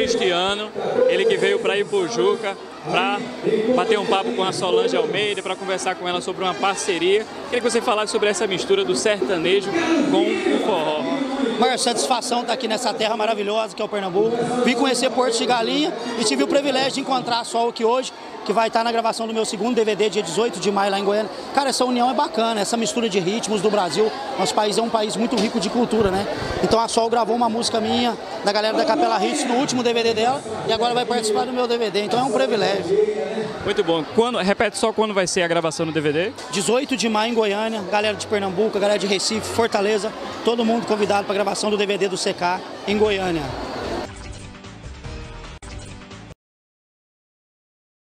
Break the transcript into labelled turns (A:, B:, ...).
A: neste ano, ele que veio para Ipojuca, para bater um papo com a Solange Almeida, para conversar com ela sobre uma parceria. Queria que você falasse sobre essa mistura do sertanejo com o forró.
B: Maior satisfação estar aqui nessa terra maravilhosa que é o Pernambuco. Vim conhecer Porto de Galinha e tive o privilégio de encontrar a Sol aqui hoje, que vai estar na gravação do meu segundo DVD, dia 18 de maio, lá em Goiânia. Cara, essa união é bacana, essa mistura de ritmos do Brasil. Nosso país é um país muito rico de cultura, né? Então a Sol gravou uma música minha, da galera da Capela Hits, no último DVD dela, e agora vai participar do meu DVD. Então é um privilégio.
A: Muito bom. Repete só quando vai ser a gravação do DVD?
B: 18 de maio em Goiânia, galera de Pernambuco, galera de Recife, Fortaleza, todo mundo convidado para a gravação do DVD do CK em Goiânia.